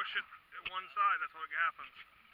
push it at one side, that's what happens.